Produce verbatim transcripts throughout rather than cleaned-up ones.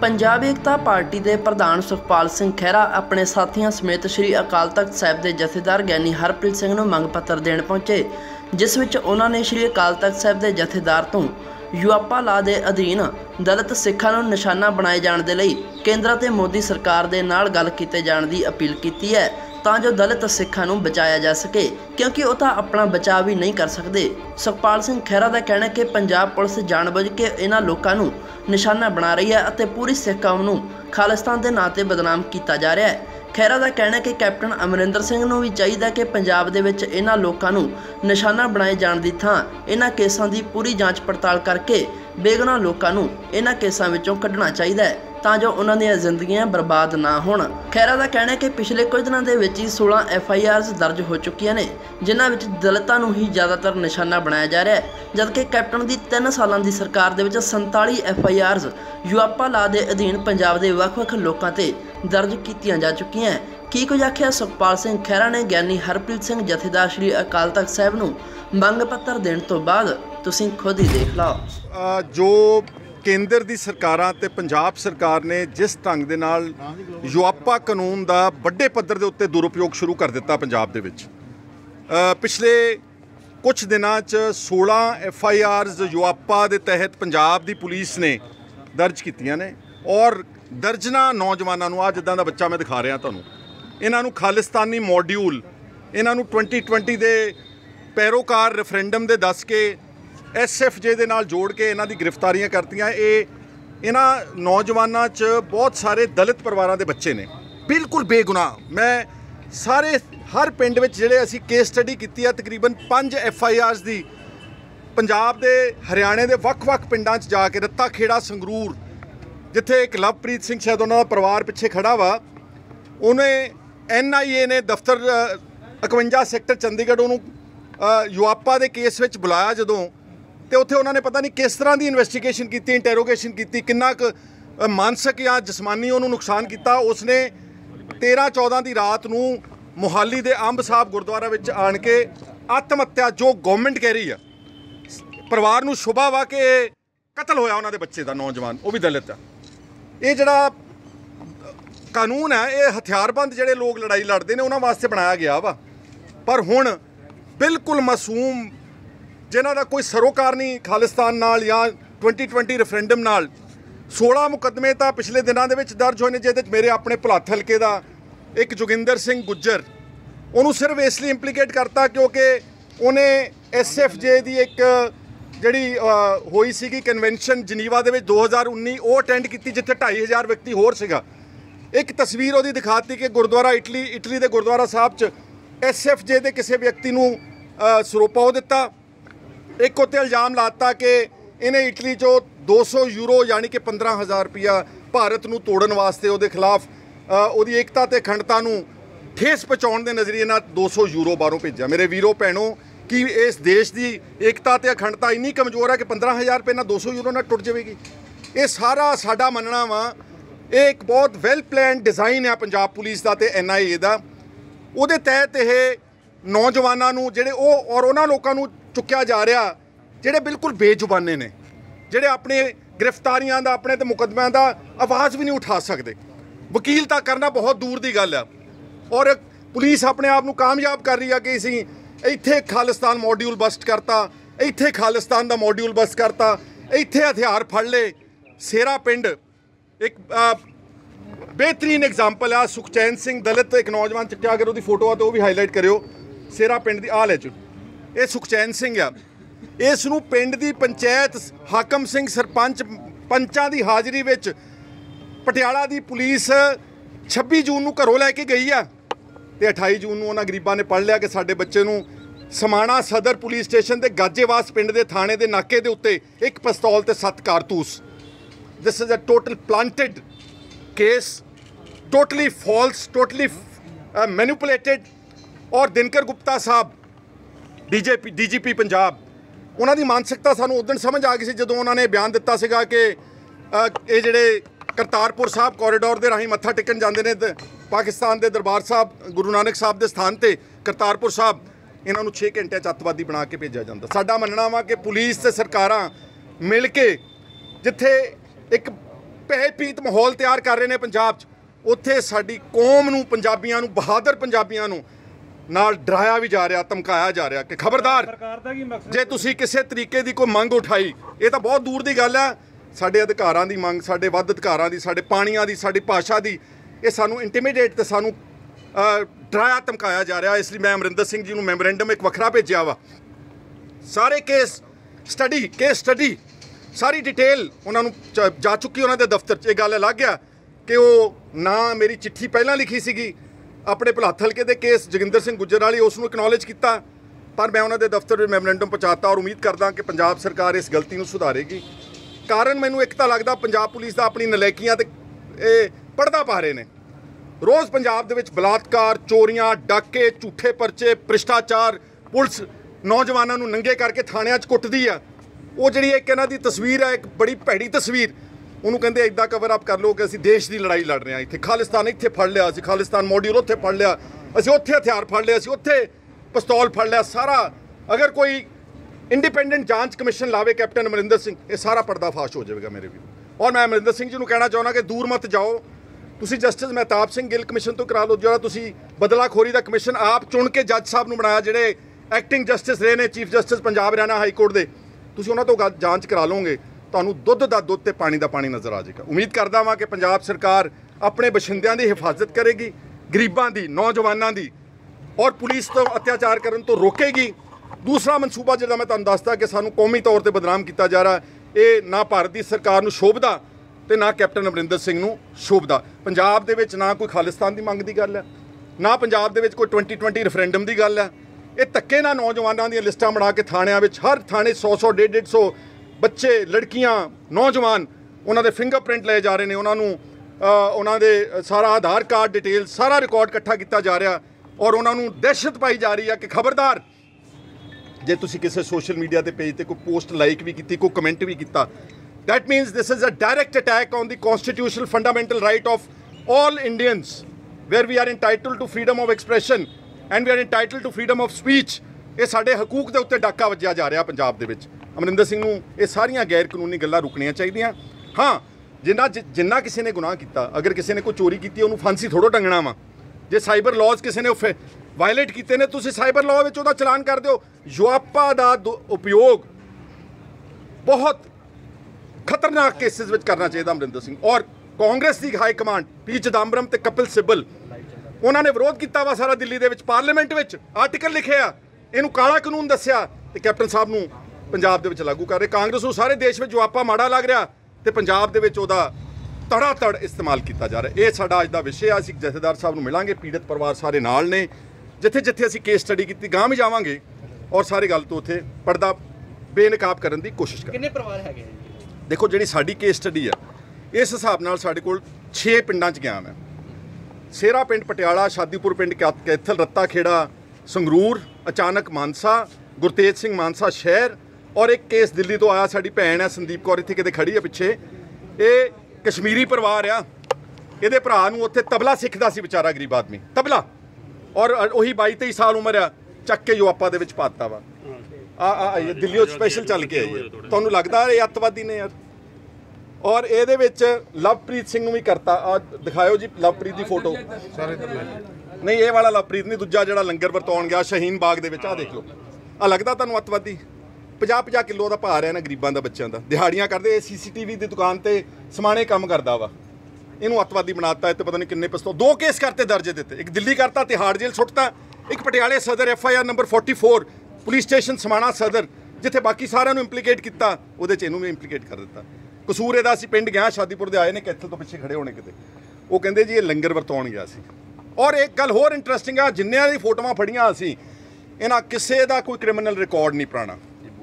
पंजाब एकता party के प्रधान सुखपाल सिंह खैरा अपने साथियों समेत श्री अकाल तख्त साहिब के जथेदार ज्ञानी हरप्रीत सिंह नूं मंग पत्र देण पहुंचे, जिस विच उन्होंने श्री अकाल तख्त साहिब के जथेदार तो युआपा ला के अधीन दलित सिखां नूं निशाना बनाए जाने के लिए केंद्र ते मोदी सरकार के नाल गल कीते जाण दी अपील की है, तां जो दलित सिखां नूं बचाया जा सके, क्योंकि वह तो अपना बचाव भी नहीं कर सकते। सुखपाल सिंह खैरा का कहना है कि पंजाब पुलिस जानबूझ के इन्हां लोकां नूं निशाना बना रही है और पूरी सिख कौम नूं खालिस्तान के नाम से बदनाम किया जा रहा है। खैरा का कहना है कि कैप्टन अमरिंदर सिंह नूं भी चाहिए कि पंजाब दे विच इन्हां लोकां नूं निशाना बनाए जाण दी थां इन्हां केसां दी पूरी जांच पड़ताल करके बेगुनाह लोकां नूं इन्हां केसां विचों कढना चाहिए है, तां जो उन्हां दीयां जिंदगियां बर्बाद ना होण। खैरा का कहना है कि पिछले कुछ दिनों के विच ही सोलह एफ आई आर दर्ज हो चुकियां ने, जिन्हां विच दलितां नूं ही ज़्यादातर निशाना बनाया जा रहा है, जबकि कैप्टन की तीन सालां की सरकार दे विच संताली एफ आई आर युआपा ला के अधीन पंजाब के वख-वख लोकां ते दर्ज कीतियां जा चुकियां हैं। की कुछ आखिया सुखपाल सिंह खैरा ने ज्ञानी हरप्रीत सिंह जथेदार श्री अकाल तख्त साहिब नूं मंग पत्र देण तो बाद तुसीं खुद ही देख लो। जो केंद्र की सरकारां ते पंजाब सरकार ने जिस ढंग दे नाल युआपा कानून का बड़े पद्धर के उत्ते दुरुपयोग शुरू कर दिता पंजाब दे विच, पिछले कुछ दिनों च सोलह एफ आई आर युआपा के तहत पंजाब की पुलिस ने दर्ज कीतियां ने और दर्जना नौजवानों नूं, आ जिद्दां दा बच्चा मैं दिखा रहा तुहानूं, इन्हां नूं खालिस्तानी मॉड्यूल, इन्हां नूं ट्वेंटी ट्वेंटी के पैरोकार रेफरेंडम दे दस के एस एफ जे दे नाल जोड़ के इन्हां दी गिरफ्तारियां करतियां। ये इन्हां नौजवानों च बहुत सारे दलित परिवारों के बच्चे ने, बिल्कुल बेगुनाह। मैं सारे हर पिंड विच जिहड़े असीं केस स्टडी की है, तकरीबन पांच एफ आई आर दी पंजाब दे हरियाणे के वख-वख पिंडां च जाके रत्ता खेड़ा संगरूर, जिथे एक लवप्रीत सिंह शायद उन्होंने परिवार पिछे खड़ा वा, उन्हें एन आई ए ने दफ्तर इकवंजा सैक्टर चंडीगढ़ उन्होंने युआपा के केस में बुलाया जदों, तो उत्थे उन्होंने पता नहीं किस तरह की इन्वेस्टिगेशन की, इंटेरोगेशन की, किन्ना क मानसिक या जिसमानी उन्होंने नुकसान किया। उसने तेरह चौदह की रात नूं मोहाली के अंब साहब गुरुद्वारा विच आण के आत्म हत्या, जो गवर्नमेंट कह रही है, परिवार नूं शुभा वा कि कतल होया उन्होंने बच्चे का, नौजवान वो भी दलित है। ये जड़ा कानून है, ये हथियारबंद जिहड़े लोग लड़ाई लड़ते हैं उन्होंने वास्ते बनाया गया वा, पर हुण बिल्कुल मासूम जिन्हां दा कोई सरोकार नहीं खालिस्तान नाल या ट्वेंटी ट्वेंटी रेफरेंडम नाल, सोलह मुकदमे तो पिछले दिनों के दर्ज होए ने, जिहदे मेरे अपने भुलत्थ हल्के का एक जोगिंदर सिंह गुज्जर, उन्होंने सिर्फ इसलिए इंप्लीकेट करता क्योंकि उन्हें एस एफ जे की एक जिहड़ी होई सीगी कन्वेंशन जनीवा दे विच दो हज़ार उन्नी वो अटेंड की, जिथे ढाई हज़ार व्यक्ति होर सीगा। एक तस्वीर वो दिखाती कि गुरुद्वारा इटली इटली के गुरुद्वारा साहब च एस एफ जे के किसी व्यक्ति नूं सरोपा दिता। एक उत्ते इल्जाम लाता कि इन्हें इटली चो दो सौ यूरो यानी कि पंद्रह हज़ार रुपया भारत नूं तोड़न वास्ते उहदे खिलाफ उहदी एकता ते अखंडता नूं ठेस पहुँचाउण दे नज़रिए इन्हां दो सौ यूरो बाहरों भेजा। मेरे वीरों भैनों, कि इस देश की एकता ते अखंडता इन्नी कमज़ोर है कि पंद्रह हज़ार रुपये ना दो सौ यूरो ना टुट जाएगी। ये सारा साडा मनना वा, एक बहुत वैल प्लैन डिज़ाइन है पंजाब पुलिस का ते एन आई ए का, उहदे तहत ये नौजवानों नूं जिहड़े ओ और उन्हां लोकां नूं चुक्या जा रहा जिहड़े बिल्कुल बेजुबाने ने, जिहड़े अपने गिरफ्तारियां दा, अपने ते मुकदमिਆਂ का आवाज़ भी नहीं उठा सकते। वकील तक करना बहुत दूर की गल है, और पुलिस अपने आप नूं कामयाब कर रही है कि असीं इत्थे खालिस्तान मॉड्यूल बस्ट करता, इत्थे खालिस्तान का मॉड्यूल बस्ट करता, इत्थे हथियार फड़ ले। सेरा पिंड एक बेहतरीन एग्जाम्पल है, सुखचैन सिंह दलित एक नौजवान चिट्टा, अगर उसकी फोटो आ तो भी हाईलाइट करो, सेरा पिंड की हाल है च ये सुखचैन सिंह आ, इस नूं पिंड की पंचायत हाकम सिंह सरपंच पंचां की हाज़री विच पटियाला की पुलिस छब्बी जून नूं घरों लैके गई है, तो अठाई जून नूं उन्हां गरीबां ने पढ़ लिया कि साडे बच्चे नूं समाणा सदर पुलिस स्टेशन के गाजेवास पिंड के थाने के नाके के उत्ते एक पिस्तौल ते सत्त कारतूस। This is a total planted case, totally false, totally manipulated. और दिनकर गुप्ता साहब D G P D G P Punjab, उन्होंने मानसिकता सानूं उदण समझ आ गई सी जदों उन्होंने बयान दिता सीगा कि ये जिहड़े करतारपुर साहब कॉरीडोर के राही मत्था टेकन जाते हैं पाकिस्तान के दरबार साहब गुरु नानक साहब के स्थान पर करतारपुर साहब, इन्हों छे घंटे अतवादी बना के भेजा जाता। साडा मनना वा कि पुलिस ते सरकारां मिल के जिथे एक ਭੈਭੀਤ ਮਾਹੌਲ ਤਿਆਰ ਕਰ ਰਹੇ ਨੇ ਪੰਜਾਬ 'ਚ, ਉੱਥੇ ਸਾਡੀ ਕੌਮ ਨੂੰ, ਪੰਜਾਬੀਆਂ ਨੂੰ, ਬਹਾਦਰ ਪੰਜਾਬੀਆਂ ਨੂੰ ਨਾਲ ਡਰਾਇਆ ਵੀ ਜਾ ਰਿਹਾ, ਧਮਕਾਇਆ ਜਾ ਰਿਹਾ ਕਿ ਖਬਰਦਾਰ ਜੇ ਤੁਸੀਂ ਕਿਸੇ ਤਰੀਕੇ ਦੀ ਕੋਈ ਮੰਗ ਉਠਾਈ, ਇਹ ਤਾਂ ਬਹੁਤ ਦੂਰ ਦੀ ਗੱਲ ਹੈ, ਸਾਡੇ ਅਧਿਕਾਰਾਂ ਦੀ ਮੰਗ, ਸਾਡੇ ਵੱਧ ਅਧਿਕਾਰਾਂ ਦੀ, ਸਾਡੇ ਪਾਣੀਆਂ ਦੀ, ਸਾਡੀ ਭਾਸ਼ਾ ਦੀ, ਇਹ ਸਾਨੂੰ ਇੰਟੀਮੀਡੇਟ ਤੇ ਸਾਨੂੰ ਡਰਾਇਆ ਧਮਕਾਇਆ ਜਾ ਰਿਹਾ। ਇਸ ਲਈ ਮੈਂ ਅਮਰਿੰਦਰ ਸਿੰਘ ਜੀ ਨੂੰ ਮੈਮੋਰੈਂਡਮ ਇੱਕ ਵੱਖਰਾ ਭੇਜਿਆ ਵਾ, ਸਾਰੇ ਕੇਸ ਸਟੱਡੀ ਕੇਸ ਸਟੱਡੀ ਸਾਰੀ ਡਿਟੇਲ ਉਹਨਾਂ ਨੂੰ ਜਾ ਚੁੱਕੀ ਉਹਨਾਂ ਦੇ ਦਫ਼ਤਰ 'ਚ। ਇਹ ਗੱਲ ਲੱਗ ਗਿਆ ਕਿ ਉਹ ਨਾ ਮੇਰੀ ਚਿੱਠੀ ਪਹਿਲਾਂ ਲਿਖੀ ਸੀਗੀ ਆਪਣੇ ਭੁਲੱਥ ਹਲਕੇ ਦੇ ਕੇਸ ਜੋਗਿੰਦਰ ਸਿੰਘ ਗੁੱਜਰ ਵਾਲੀ, ਉਸ ਨੂੰ ਐਕਨੋਲੇਜ ਕੀਤਾ, ਪਰ ਮੈਂ ਉਹਨਾਂ ਦੇ ਦਫ਼ਤਰ ਵਿੱਚ ਮੈਮੋਰੈਂਡਮ ਪਹੁੰਚਾਤਾ ਔਰ ਉਮੀਦ ਕਰਦਾ ਕਿ ਪੰਜਾਬ ਸਰਕਾਰ ਇਸ ਗਲਤੀ ਨੂੰ ਸੁਧਾਰੇਗੀ। ਕਾਰਨ ਮੈਨੂੰ ਇੱਕ ਤਾਂ ਲੱਗਦਾ ਪੰਜਾਬ ਪੁਲਿਸ ਦਾ ਆਪਣੀ ਨਲਾਇਕੀਆਂ ਤੇ ਇਹ ਪਰਦਾ ਪਾ ਰਹੇ ਨੇ। ਰੋਜ਼ ਪੰਜਾਬ ਦੇ ਵਿੱਚ ਬਲਾਤਕਾਰ, ਚੋਰੀਆਂ, ਡਾਕੇ, ਝੂਠੇ ਪਰਚੇ, ਭ੍ਰਿਸ਼ਟਾਚਾਰ, ਪੁਲਿਸ ਨੌਜਵਾਨਾਂ ਨੂੰ ਨੰਗੇ ਕਰਕੇ ਥਾਣਿਆਂ 'ਚ ਕੁੱਟਦੀ ਆ। ਉਹ ਜਿਹੜੀ ਇੱਕ ਇਹਨਾਂ ਦੀ ਤਸਵੀਰ ਹੈ, ਇੱਕ ਬੜੀ ਭੈੜੀ ਤਸਵੀਰ, ਉਹਨੂੰ ਕਹਿੰਦੇ ਇੱਦਾਂ ਕਵਰ ਅਪ ਕਰ ਲਓ ਕਿ ਅਸੀਂ ਦੇਸ਼ ਦੀ ਲੜਾਈ ਲੜ ਰਹੇ ਹਾਂ। ਇੱਥੇ ਖਾਲਿਸਤਾਨ ਇੱਥੇ ਫੜ ਲਿਆ, ਅਸੀਂ ਖਾਲਿਸਤਾਨ ਮੋਡਿਊਲ ਉੱਥੇ ਫੜ ਲਿਆ, ਅਸੀਂ ਉੱਥੇ ਹਥਿਆਰ ਫੜ ਲਿਆ, ਅਸੀਂ ਉੱਥੇ ਪਿਸਤੌਲ ਫੜ ਲਿਆ। ਸਾਰਾ ਅਗਰ ਕੋਈ ਇੰਡੀਪੈਂਡੈਂਟ ਜਾਂਚ ਕਮਿਸ਼ਨ ਲਾਵੇ ਕੈਪਟਨ ਅਮਰਿੰਦਰ ਸਿੰਘ, ਇਹ ਸਾਰਾ ਪਰਦਾਫਾਸ਼ ਹੋ ਜਾਵੇਗਾ ਮੇਰੇ ਵੀ। ਔਰ ਮੈਂ ਅਮਰਿੰਦਰ ਸਿੰਘ ਜੀ ਨੂੰ ਕਹਿਣਾ ਚਾਹੁੰਦਾ ਕਿ ਦੂਰ ਮਤ ਜਾਓ, ਤੁਸੀਂ ਜਸਟਿਸ ਮਹਿਤਾਬ ਸਿੰਘ ਗਿੱਲ ਕਮਿਸ਼ਨ ਤੋਂ ਕਰਾ ਲਓ, ਜਿਹੜਾ ਤੁਸੀਂ ਬਦਲਾਖੋਰੀ ਦਾ ਕਮਿਸ਼ਨ ਆਪ ਚੁਣ ਕੇ ਜੱਜ ਸਾਹਿਬ ਨੂੰ ਬਣਾਇਆ, ਜਿਹੜੇ ਐਕਟਿੰਗ ਜਸਟਿਸ ਰਹੇ ਨੇ, chief justice Punjab Haryana high court ਦੇ, ਤੁਸੀਂ ਉਹਨਾਂ ਤੋਂ ਜਾਂਚ ਕਰਾ ਲਓਗੇ, ਤੁਹਾਨੂੰ ਦੁੱਧ ਦਾ ਦੁੱਧ ਤੇ ਪਾਣੀ ਦਾ ਪਾਣੀ ਨਜ਼ਰ ਆ ਜਾਏਗਾ। ਉਮੀਦ ਕਰਦਾ ਵਾਂ ਕਿ ਪੰਜਾਬ ਸਰਕਾਰ ਆਪਣੇ ਬਸ਼ਿੰਦਿਆਂ ਦੀ ਹਿਫਾਜ਼ਤ ਕਰੇਗੀ, ਗਰੀਬਾਂ ਦੀ, ਨੌਜਵਾਨਾਂ ਦੀ, ਔਰ ਪੁਲਿਸ ਤੋਂ ਅਤਿਆਚਾਰ ਕਰਨ ਤੋਂ ਰੋਕੇਗੀ। ਦੂਸਰਾ ਮਨਸੂਬਾ ਜਿਹੜਾ ਮੈਂ ਤੁਹਾਨੂੰ ਦੱਸਦਾ ਕਿ ਸਾਨੂੰ ਕੌਮੀ ਤੌਰ ਤੇ ਬਦਨਾਮ ਕੀਤਾ ਜਾ ਰਿਹਾ, ਇਹ ਨਾ ਭਾਰਤ ਦੀ ਸਰਕਾਰ ਨੂੰ ਸ਼ੋਭਦਾ ਤੇ ਨਾ ਕੈਪਟਨ ਅਮਰਿੰਦਰ ਸਿੰਘ ਨੂੰ ਸ਼ੋਭਦਾ। ਪੰਜਾਬ ਦੇ ਵਿੱਚ ਨਾ ਕੋਈ ਖਾਲਿਸਤਾਨ ਦੀ ਮੰਗ ਦੀ ਗੱਲ ਹੈ, ਨਾ ਪੰਜਾਬ ਦੇ ਵਿੱਚ ਕੋਈ ਟਵੈਂਟੀ ਟਵੈਂਟੀ ਰੈਫਰੈਂਡਮ ਦੀ ਗੱਲ ਹੈ। ਇਹ ਧੱਕੇ ਨਾਲ ਨੌਜਵਾਨਾਂ ਦੀਆਂ ਲਿਸਟਾਂ ਬਣਾ ਕੇ ਥਾਣਿਆਂ ਵਿੱਚ, ਹਰ ਥਾਣੇ ਸੌ ਸੌ ਡੇਢ ਡੇਢ ਸੌ ਬੱਚੇ, ਲੜਕੀਆਂ, ਨੌਜਵਾਨ, ਉਹਨਾਂ ਦੇ ਫਿੰਗਰਪ੍ਰਿੰਟ ਲਏ ਜਾ ਰਹੇ ਨੇ, ਉਹਨਾਂ ਨੂੰ ਉਹਨਾਂ ਦੇ ਸਾਰਾ ਆਧਾਰ ਕਾਰਡ ਡਿਟੇਲ, ਸਾਰਾ ਰਿਕਾਰਡ ਇਕੱਠਾ ਕੀਤਾ ਜਾ ਰਿਹਾ ਔਰ ਉਹਨਾਂ ਨੂੰ ਦਹਿਸ਼ਤ ਪਾਈ ਜਾ ਰਹੀ ਹੈ ਕਿ ਖਬਰਦਾਰ ਜੇ ਤੁਸੀਂ ਕਿਸੇ ਸੋਸ਼ਲ ਮੀਡੀਆ ਦੇ ਪੇਜ ਤੇ ਕੋਈ ਪੋਸਟ ਲਾਈਕ ਵੀ ਕੀਤੀ, ਕੋਈ ਕਮੈਂਟ ਵੀ ਕੀਤਾ, that means this is a direct attack on the constitutional fundamental right of all Indians, where we are entitled to freedom of expression and we are entitled to freedom of speech। ਇਹ ਸਾਡੇ ਹਕੂਕ ਦੇ ਉੱਤੇ ਡਾਕਾ ਵੱਜਿਆ ਜਾ ਰਿਹਾ ਪੰਜਾਬ ਦੇ ਵਿੱਚ। ਅਮਰਿੰਦਰ ਸਿੰਘ ਨੂੰ ਇਹ ਸਾਰੀਆਂ ਗੈਰ ਕਾਨੂੰਨੀ ਗੱਲਾਂ ਰੁਕਣੀਆਂ ਚਾਹੀਦੀਆਂ। ਹਾਂ, ਜਿੰਨਾ ਜਿੰਨਾ ਕਿਸੇ ਨੇ ਗੁਨਾਹ ਕੀਤਾ, ਅਗਰ ਕਿਸੇ ਨੇ ਕੋਈ ਚੋਰੀ ਕੀਤੀ, ਉਹਨੂੰ ਫਾਂਸੀ ਥੋੜ੍ਹਾ ਟੰਗਣਾ ਵਾ। ਜੇ ਸਾਈਬਰ ਲਾਜ਼ ਕਿਸੇ ਨੇ ਵਾਇਲੇਟ ਕੀਤੇ ਨੇ, ਤੁਸੀਂ ਸਾਈਬਰ ਲਾਅ ਵਿੱਚ ਉਹਦਾ ਚਲਾਨ ਕਰ ਦਿਓ। ਯੁਆਪਾ ਦਾ ਉਪਯੋਗ ਬਹੁਤ ਖਤਰਨਾਕ ਕੇਸਿਸ ਵਿੱਚ ਕਰਨਾ ਚਾਹੀਦਾ ਅਮਰਿੰਦਰ ਸਿੰਘ। ਔਰ ਕਾਂਗਰਸ ਦੀ ਹਾਈ ਕਮਾਂਡ ਪੀ ਚਿਦੰਬਰਮ ਤੇ ਕਪਿਲ ਸਿੱਬਲ, ਉਹਨਾਂ ਨੇ ਵਿਰੋਧ ਕੀਤਾ ਵਾ ਸਾਰਾ ਦਿੱਲੀ ਦੇ ਵਿੱਚ, ਪਾਰਲੀਮੈਂਟ ਵਿੱਚ ਆਰਟੀਕਲ ਲਿਖਿਆ, ਇਹਨੂੰ ਕਾਲਾ ਕਾਨੂੰਨ ਦੱਸਿਆ ਤੇ ਕੈਪਟਨ ਸਾਹਿਬ ਨੂੰ ਪੰਜਾਬ ਦੇ ਵਿੱਚ ਲਾਗੂ ਕਰ ਰਹੇ। ਕਾਂਗਰਸ ਨੂੰ ਸਾਰੇ ਦੇਸ਼ ਵਿੱਚ ਯੁਆਪਾ ਮਾੜਾ ਲੱਗ ਰਿਹਾ ਤੇ ਪੰਜਾਬ ਦੇ ਵਿੱਚ ਉਹਦਾ ਤੜਾ ਤੜ ਇਸਤੇਮਾਲ ਕੀਤਾ ਜਾ ਰਿਹਾ। ਇਹ ਸਾਡਾ ਅੱਜ ਦਾ ਵਿਸ਼ੇ ਆ। ਅਸੀਂ ਜਥੇਦਾਰ ਸਾਹਿਬ ਨੂੰ ਮਿਲਾਂਗੇ, ਪੀੜਤ ਪਰਿਵਾਰ ਸਾਰੇ ਨਾਲ ਨੇ, ਜਿੱਥੇ ਜਿੱਥੇ ਅਸੀਂ ਕੇਸ ਸਟੱਡੀ ਕੀਤੀ, ਗਾਂ ਵੀ ਜਾਵਾਂਗੇ ਔਰ ਸਾਰੇ ਗੱਲ ਤੋਂ ਉੱਥੇ ਪਰਦਾ ਬੇਨਕਾਬ ਕਰਨ ਦੀ ਕੋਸ਼ਿਸ਼ ਕਰਾਂਗੇ। ਕਿੰਨੇ ਪਰਿਵਾਰ ਹੈਗੇ? ਦੇਖੋ, ਜਿਹੜੀ ਸਾਡੀ ਕੇਸ ਸਟੱਡੀ ਆ, ਇਸ ਹਿਸਾਬ ਨਾਲ ਸਾਡੇ ਕੋਲ ਛੇ ਪਿੰਡਾਂ 'ਚ ਗਿਆ ਮੈਂ। ਸੇਰਾ ਪਿੰਡ ਪਟਿਆਲਾ, ਸ਼ਾਦੀਪੁਰ ਪਿੰਡ ਕੈਥਲ, ਰੱਤਾ ਖੇੜਾ ਸੰਗਰੂਰ, ਅਚਾਨਕ ਮਾਨਸਾ, ਗੁਰਤੇਜ ਸਿੰਘ ਮਾਨਸਾ ਸ਼ਹਿਰ, ਔਰ ਇੱਕ ਕੇਸ ਦਿੱਲੀ ਤੋਂ ਆਇਆ, ਸਾਡੀ ਭੈਣ ਹੈ ਸੰਦੀਪ ਕੌਰ, ਇੱਥੇ ਕਿਤੇ ਖੜੀ ਹੈ ਪਿੱਛੇ। ਇਹ ਕਸ਼ਮੀਰੀ ਪਰਿਵਾਰ ਆ, ਇਹਦੇ ਭਰਾ ਨੂੰ ਉੱਥੇ ਤਬਲਾ ਸਿੱਖਦਾ ਸੀ ਵਿਚਾਰਾ ਗਰੀਬ ਆਦਮੀ, ਤਬਲਾ, ਔਰ ਉਹੀ ਬਾਈ ਤੇਈ ਸਾਲ ਉਮਰ ਆ, ਚੱਕ ਕੇ ਯੁਆਪਾ ਦੇ ਵਿੱਚ ਪਾਤਾ ਵਾ। ਆ ਆ ਦਿੱਲੀੋਂ ਸਪੈਸ਼ਲ ਚੱਲ ਕੇ ਆਈ ਹੈ। ਤੁਹਾਨੂੰ ਲੱਗਦਾ ਇਹ ਅੱਤਵਾਦੀ ਨੇ ਯਾਰ? ਔਰ ਇਹਦੇ ਵਿੱਚ ਲਵਪ੍ਰੀਤ ਸਿੰਘ ਨੂੰ ਵੀ ਕਰਤਾ। ਆ ਦਿਖਾਇਓ ਜੀ ਲਵਪ੍ਰੀਤ ਦੀ ਫੋਟੋ। ਨਹੀਂ, ਇਹ ਵਾਲਾ ਲਵਪ੍ਰੀਤ ਨਹੀਂ, ਦੂਜਾ ਜਿਹੜਾ ਲੰਗਰ ਵਰਤਾਉਣ ਗਿਆ ਸ਼ਹੀਨ ਬਾਗ ਦੇ ਵਿੱਚ। ਆ ਦੇਖ ਲਓ, ਆ ਲੱਗਦਾ ਤੁਹਾਨੂੰ ਅੱਤਵਾਦੀ? ਪੰਜਾਹ ਪੰਜਾਹ ਕਿਲੋ ਦਾ ਭਾਰ ਹੈ ਨਾ ਗਰੀਬਾਂ ਦਾ, ਬੱਚਿਆਂ ਦਾ, ਦਿਹਾੜੀਆਂ ਕਰਦੇ। ਇਹ ਸੀ ਸੀ ਟੀ ਵੀ ਦੀ ਦੁਕਾਨ ਤੇ ਸਮਾਣੇ ਕੰਮ ਕਰਦਾ ਵਾ, ਇਹਨੂੰ ਅੱਤਵਾਦੀ ਬਣਾਤਾ। ਇੱਥੇ ਪਤਾ ਨਹੀਂ ਕਿੰਨੇ ਪਿਸਤੌਲ, ਦੋ ਕੇਸ ਕਰਤੇ ਦਰਜ ਦਿੱਤੇ, ਇੱਕ ਦਿੱਲੀ ਕਰਤਾ, ਤਿਹਾੜ ਜੇਲ੍ਹ ਸੁੱਟਤਾ, ਇੱਕ ਪਟਿਆਲੇ ਸਦਰ ਐਫ ਆਈ ਆਰ ਨੰਬਰ ਚੌਂਤਾਲੀ ਪੁਲਿਸ ਸਟੇਸ਼ਨ ਸਮਾਣਾ ਸਦਰ, ਜਿੱਥੇ ਬਾਕੀ ਸਾਰਿਆਂ ਨੂੰ ਇੰਪਲੀਕੇਟ ਕੀਤਾ, ਉਹਦੇ 'ਚ ਇਹਨੂੰ ਵੀ ਇੰਪਲੀਕੇਟ ਕਰ ਦਿੱਤਾ। ਕਸੂਰ ਇਹਦਾ, ਅਸੀਂ ਪਿੰਡ ਗਿਆ, ਸ਼ਾਦੀਪੁਰ ਦੇ ਆਏ ਨੇ, ਕੈਥਲ ਤੋਂ ਪਿੱਛੇ ਖੜੇ ਹੋਣੇ ਕਿਤੇ, ਉਹ ਕਹਿੰਦੇ ਜੀ ਇਹ ਲੰਗਰ ਵਰਤਾਉਣ ਗਿਆ ਸੀ। ਔਰ ਇੱਕ ਗੱਲ ਹੋਰ ਇੰਟਰਸਟਿੰਗ ਆ, ਜਿੰਨਿਆਂ ਦੀ ਫੋਟੋਆਂ ਫੜੀਆਂ ਅਸੀਂ, ਇਹਨਾਂ ਕਿਸੇ ਦਾ ਕੋਈ ਕ੍ਰਿਮੀਨਲ ਰਿਕਾਰਡ ਨਹੀਂ ਪੁਰਾਣਾ।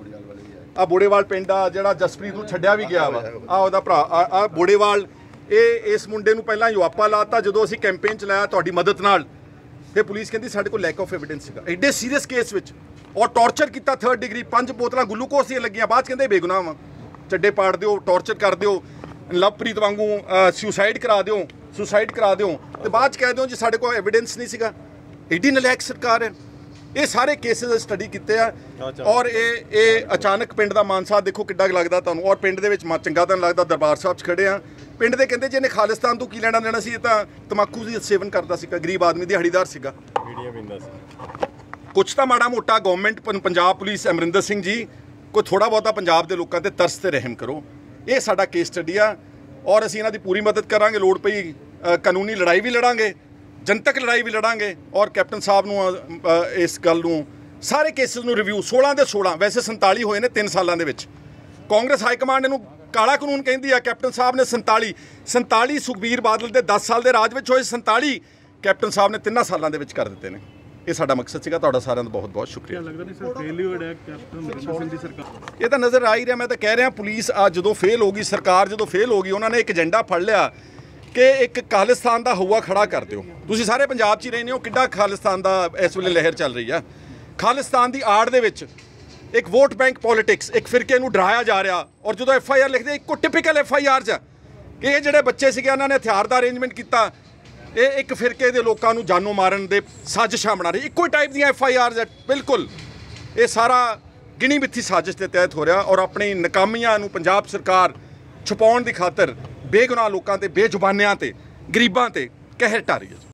ਆ ਬੋੜੇਵਾਲ ਪਿੰਡ ਆ, ਜਿਹੜਾ ਜਸਪ੍ਰੀਤ ਨੂੰ ਛੱਡਿਆ ਵੀ ਗਿਆ ਵਾ, ਆ ਉਹਦਾ ਭਰਾ, ਆ ਬੋੜੇਵਾਲ। ਇਹ ਇਸ ਮੁੰਡੇ ਨੂੰ ਪਹਿਲਾਂ ਯੁਆਪਾ ਲਾਤਾ, ਜਦੋਂ ਅਸੀਂ ਕੈਂਪੇਨ ਚਲਾਇਆ ਤੁਹਾਡੀ ਮਦਦ ਨਾਲ, ਫਿਰ ਪੁਲਿਸ ਕਹਿੰਦੀ ਸਾਡੇ ਕੋਲ ਲੈਕ ਆਫ ਐਵੀਡੈਂਸ ਸੀਗਾ ਐਡੇ ਸੀਰੀਅਸ ਕੇਸ ਵਿੱਚ, ਔਰ ਟੌਰਚਰ ਕੀਤਾ ਥਰਡ ਡਿਗਰੀ, ਪੰਜ ਬੋਤਲਾਂ ਗਲੂਕੋਸ ਦੀਆਂ ਲੱਗੀਆਂ, ਬਾਅਦ ਕਹਿੰਦੇ ਬੇਗੁਨਾਹ ਵਾ, ਚੱਡੇ ਪਾੜ ਦਿਓ, ਟੌਰਚਰ ਕਰ ਦਿਓ, ਲਵਪ੍ਰੀਤ ਵਾਂਗੂ ਸੁਸਾਈਡ ਕਰਾ ਦਿਓ, ਸੁਸਾਈਡ ਕਰਾ ਦਿਓ, ਤੇ ਬਾਅਦ 'ਚ ਕਹਿ ਦਿਓ ਜੀ ਸਾਡੇ ਕੋਲ ਐਵੀਡੈਂਸ ਨਹੀਂ ਸੀਗਾ। ਐਡੀ ਨਲਾਇਕ ਸਰਕਾਰ ਹੈ। ਇਹ ਸਾਰੇ ਕੇਸਿਸ ਸਟੱਡੀ ਕੀਤੇ ਆ। ਔਰ ਇਹ ਇਹ ਅਚਾਨਕ ਪਿੰਡ ਦਾ ਮਾਨਸਾ ਦੇਖੋ ਕਿੱਡਾ ਲੱਗਦਾ ਤੁਹਾਨੂੰ, ਔਰ ਪਿੰਡ ਦੇ ਵਿੱਚ ਚੰਗਾ ਤਾਂ ਲੱਗਦਾ, ਦਰਬਾਰ ਸਾਹਿਬ 'ਚ ਖੜੇ ਆ, ਪਿੰਡ ਦੇ ਕਹਿੰਦੇ ਜੇ ਇਹਨੇ ਖਾਲਿਸਤਾਨ ਤੋਂ ਕੀ ਲੈਣਾ ਦੇਣਾ ਸੀ, ਇਹ ਤਾਂ ਤਮਾਕੂ ਦੀ ਸੇਵਨ ਕਰਦਾ ਸੀਗਾ, ਗਰੀਬ ਆਦਮੀ ਦਿਹਾੜੀਦਾਰ ਸੀਗਾ, ਵੀਡੀਓ ਪੀਂਦਾ ਸੀ। ਕੁਛ ਤਾਂ ਮਾੜਾ ਮੋਟਾ ਗਵਰਨਮੈਂਟ ਪੰਜਾਬ ਪੁਲਿਸ ਅਮਰਿੰਦਰ ਸਿੰਘ ਜੀ ਕੋਈ ਥੋੜਾ ਬਹੁਤਾ ਪੰਜਾਬ ਦੇ ਲੋਕਾਂ ਤੇ ਤਰਸ ਤੇ ਰਹਿਮ ਕਰੋ। ਇਹ ਸਾਡਾ ਕੇਸ ਸਟੱਡੀ ਆ ਔਰ ਅਸੀਂ ਇਹਨਾਂ ਦੀ ਪੂਰੀ ਮਦਦ ਕਰਾਂਗੇ। ਲੋੜ ਪਈ ਅ, ਕਾਨੂੰਨੀ ਲੜਾਈ ਵੀ ਲੜਾਂਗੇ, ਜਨਤਕ ਲੜਾਈ ਵੀ ਲੜਾਂਗੇ ਔਰ ਕੈਪਟਨ ਸਾਹਿਬ ਨੂੰ ਅ, ਅ, ਇਸ ਗੱਲ ਨੂੰ ਸਾਰੇ ਕੇਸਿਸ ਨੂੰ ਰਿਵਿਊ ਸੋਲਾਂ ਦੇ ਸੋਲਾਂ ਵੈਸੇ ਸੰਤਾਲੀ ਹੋਏ ਨੇ ਤਿੰਨ ਸਾਲਾਂ ਦੇ ਵਿੱਚ। ਕਾਂਗਰਸ ਹਾਈ ਕਮਾਂਡ ਇਹਨੂੰ ਕਾਲਾ ਕਾਨੂੰਨ ਕਹਿੰਦੀ ਆ, ਕੈਪਟਨ ਸਾਹਿਬ ਨੇ ਸੰਤਾਲੀ ਸੰਤਾਲੀ ਸੁਖਬੀਰ ਬਾਦਲ ਦੇ ਦਸ ਸਾਲ ਦੇ ਰਾਜ ਵਿੱਚ ਹੋਏ, ਸੰਤਾਲੀ ਕੈਪਟਨ ਸਾਹਿਬ ਨੇ ਤਿੰਨਾਂ ਸਾਲਾਂ ਦੇ ਵਿੱਚ ਕਰ ਦਿੱਤੇ ਨੇ। ਇਹ ਸਾਡਾ ਮਕਸਦ ਸੀਗਾ। ਤੁਹਾਡਾ ਸਾਰਿਆਂ ਦਾ ਬਹੁਤ ਬਹੁਤ ਸ਼ੁਕਰੀਆ। ਲੱਗਦਾ ਨਹੀਂ ਸਰ ਫੇਲਿਅਰ ਹੈ ਕੈਪਟਨ ਅਮਰਿੰਦਰ ਸਿੰਘ ਦੀ ਸਰਕਾਰ। ਇਹ ਤਾਂ ਨਜ਼ਰ ਆ ਹੀ ਰਿਹਾ। ਮੈਂ ਤਾਂ ਕਹਿ ਰਿਹਾ ਪੁਲਿਸ ਆ ਜਦੋਂ ਫੇਲ ਹੋ ਗਈ, ਸਰਕਾਰ ਜਦੋਂ ਫੇਲ ਹੋ ਗਈ, ਉਹਨਾਂ ਨੇ ਇੱਕ ਏਜੰਡਾ ਫੜ ਲਿਆ ਕਿ ਇੱਕ ਖਾਲਿਸਤਾਨ ਦਾ ਹਊਆ ਖੜਾ ਕਰ ਦਿਓ। ਤੁਸੀਂ ਸਾਰੇ ਪੰਜਾਬ 'ਚ ਹੀ ਰਹਿੰਦੇ ਹੋ, ਕਿੱਡਾ ਖਾਲਿਸਤਾਨ ਦਾ ਇਸ ਵੇਲੇ ਲਹਿਰ ਚੱਲ ਰਹੀ ਆ। ਖਾਲਿਸਤਾਨ ਦੀ ਆੜ ਦੇ ਵਿੱਚ ਇੱਕ ਵੋਟ ਬੈਂਕ ਪੋਲਿਟਿਕਸ, ਇੱਕ ਫਿਰਕੇ ਨੂੰ ਡਰਾਇਆ ਜਾ ਰਿਹਾ ਔਰ ਜਦੋਂ ਐਫ ਆਈ ਆਰ ਲਿਖਦੇ ਇੱਕੋ ਟਿਪੀਕਲ ਐਫ ਆਈ ਆਰ 'ਚ ਕਿ ਇਹ ਜਿਹੜੇ ਬੱਚੇ ਸੀਗੇ ਉਹਨਾਂ ਨੇ ਹਥਿਆਰ ਦਾ ਅਰੇਂਜਮੈਂਟ ਕੀਤਾ, ਇਹ ਇੱਕ ਫਿਰਕੇ ਦੇ ਲੋਕਾਂ ਨੂੰ ਜਾਨੋਂ ਮਾਰਨ ਦੇ ਸਾਜ਼ਿਸ਼ਾਂ ਬਣਾ ਰਹੀ, ਇੱਕੋ ਹੀ ਟਾਈਪ ਦੀਆਂ ਐਫ ਆਈ ਆਰ ਬਿਲਕੁਲ। ਇਹ ਸਾਰਾ ਗਿਣੀ ਮਿੱਥੀ ਸਾਜ਼ਿਸ਼ ਦੇ ਤਹਿਤ ਹੋ ਰਿਹਾ ਔਰ ਆਪਣੀ ਨਾਕਾਮੀਆਂ ਨੂੰ ਪੰਜਾਬ ਸਰਕਾਰ ਛੁਪਾਉਣ ਦੀ ਖਾਤਰ ਬੇਗੁਨਾਹ ਲੋਕਾਂ ਤੇ, ਬੇਜ਼ੁਬਾਨਿਆਂ ਤੇ, ਗਰੀਬਾਂ ਤੇ ਕਹਿਰ ਢਾ ਰਹੀ ਹੈ।